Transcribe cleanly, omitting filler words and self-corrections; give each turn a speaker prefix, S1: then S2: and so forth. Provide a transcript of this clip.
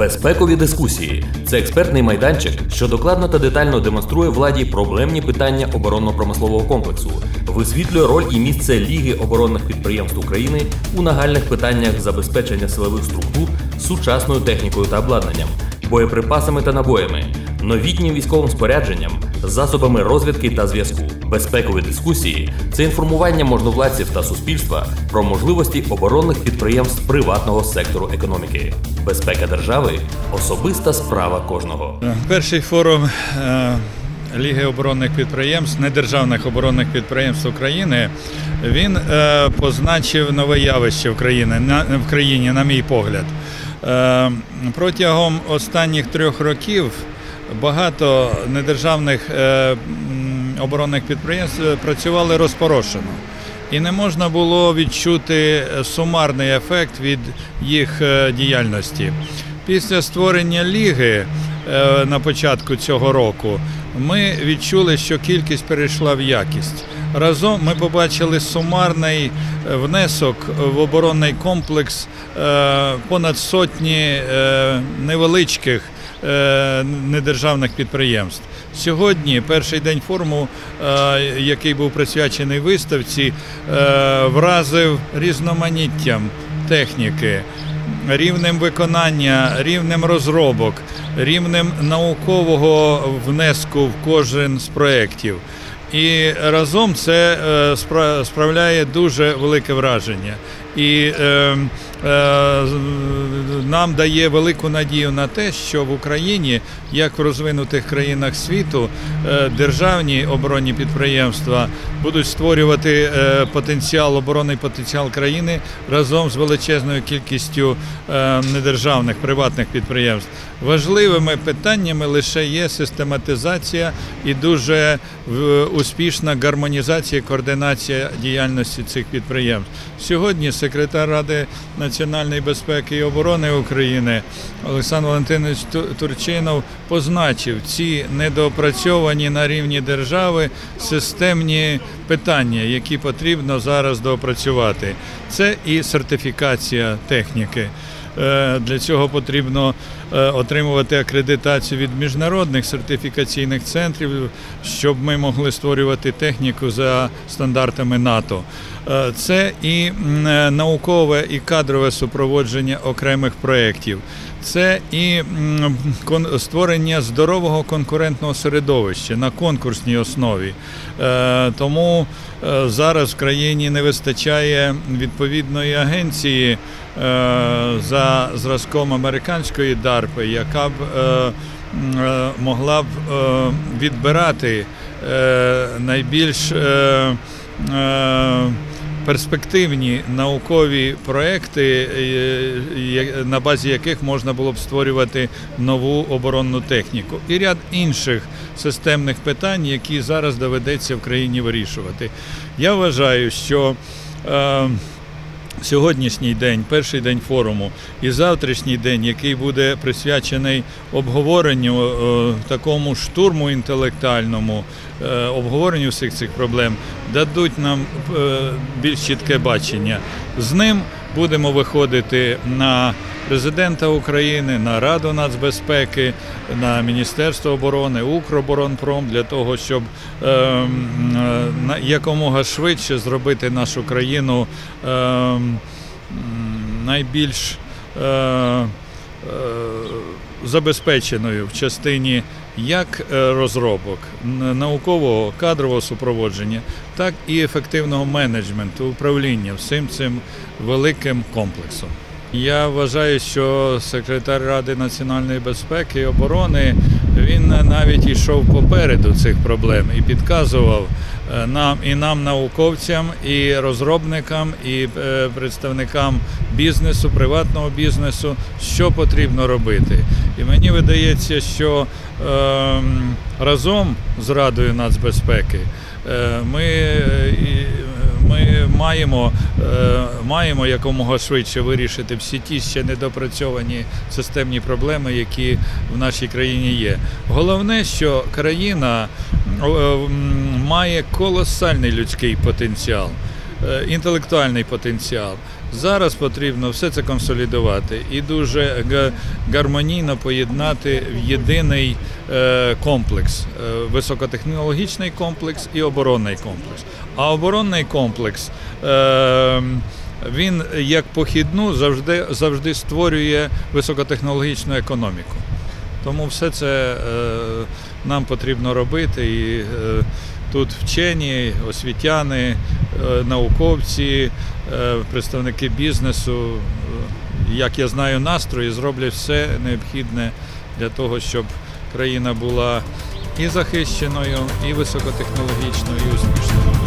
S1: Безпекові дискусії – це експертний майданчик, що докладно та детально демонструє владі проблемні питання оборонно-промислового комплексу, висвітлює роль і місце Ліги оборонних підприємств України у нагальних питаннях забезпечення силових структур сучасною технікою та обладнанням, боєприпасами та набоями, новітнім військовим спорядженням, засобами розвідки та зв'язку. Безпекові дискусії – це інформування можновладців та суспільства про можливості оборонних підприємств приватного сектору економіки. Безпека держави – особиста справа кожного.
S2: Перший форум Ліги оборонних підприємств, недержавних оборонних підприємств України, він позначив нове явище в країні, на мій погляд. Протягом останніх 3 років багато недержавних оборонних підприємств працювали розпорошено. І не можна було відчути сумарний ефект від їх діяльності. Після створення Ліги на початку цього року ми відчули, що кількість перейшла в якість. Разом ми побачили сумарний внесок в оборонний комплекс понад сотні невеличких недержавних підприємств. Сьогодні перший день форуму, який був присвячений виставці, вразив різноманіттям техніки, рівнем виконання, рівнем розробок, рівнем наукового внеску в кожен з проєктів. І разом це справляє дуже велике враження. І нам дає велику надію на те, що в Україні, як в розвинутих країнах світу, державні оборонні підприємства будуть створювати оборонний потенціал країни разом з величезною кількістю недержавних приватних підприємств. Важливими питаннями лише є систематизація і дуже успішна гармонізація, координація діяльності цих підприємств. Сьогодні секретар Ради національної безпеки і оборони України Олександр Валентинович Турчинов позначив ці недоопрацьовані на рівні держави системні питання, які потрібно зараз доопрацювати. Це і сертифікація техніки. Для цього потрібно отримувати акредитацію від міжнародних сертифікаційних центрів, щоб ми могли створювати техніку за стандартами НАТО. Це і наукове і кадрове супроводження окремих проєктів. Це і створення здорового конкурентного середовища на конкурсній основі. Тому зараз в країні не вистачає відповідної агенції за зразком американської DARPA, яка б могла б відбирати найбільш перспективні наукові проекти, на базі яких можна було б створювати нову оборонну техніку. І ряд інших системних питань, які зараз доведеться в країні вирішувати. Я вважаю, що сьогоднішній день, перший день форуму, і завтрашній день, який буде присвячений обговоренню, такому штурму інтелектуальному, обговоренню всіх цих проблем, дадуть нам більш чітке бачення. З ним будемо виходити на Президента України, на Раду нацбезпеки, на Міністерство оборони, Укроборонпром, для того, щоб якомога швидше зробити нашу країну найбільш забезпеченою в частині як розробок, наукового, кадрового супроводження, так і ефективного менеджменту, управління всім цим великим комплексом. Я вважаю, що секретар Ради національної безпеки і оборони, він навіть йшов попереду цих проблем і підказував нам, науковцям, і розробникам, і представникам бізнесу, приватного бізнесу, що потрібно робити. І мені видається, що разом з Радою нацбезпеки ми маємо якомога швидше вирішити всі ті ще недопрацьовані системні проблеми, які в нашій країні є. Головне, що країна має колосальний людський потенціал, інтелектуальний потенціал. Зараз потрібно все це консолідувати і дуже гармонійно поєднати в єдиний комплекс, високотехнологічний комплекс і оборонний комплекс. А оборонний комплекс, він як похідну завжди створює високотехнологічну економіку. Тому все це нам потрібно робити. І тут вчені, освітяни, науковці, представники бізнесу, як я знаю, настрої, зроблять все необхідне для того, щоб країна була і захищеною, і високотехнологічною, і успішною.